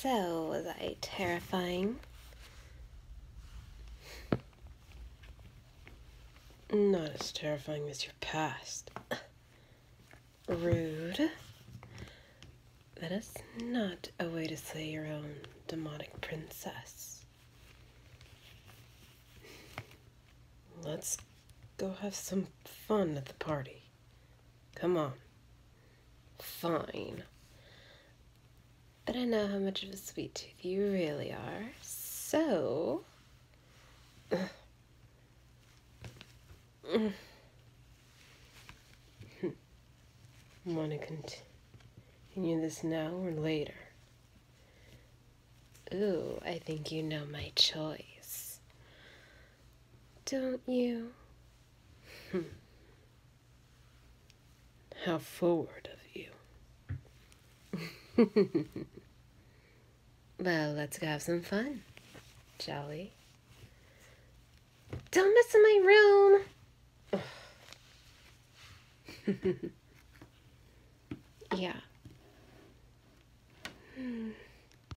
So, was I terrifying? Not as terrifying as your past. Rude. That is not a way to say your own demonic princess. Let's go have some fun at the party. Come on. Fine. But I know how much of a sweet tooth you really are, so... Want to continue this now or later? Ooh, I think you know my choice. Don't you? How forward of you. Well, let's go have some fun, shall we? Don't mess in my room! Yeah.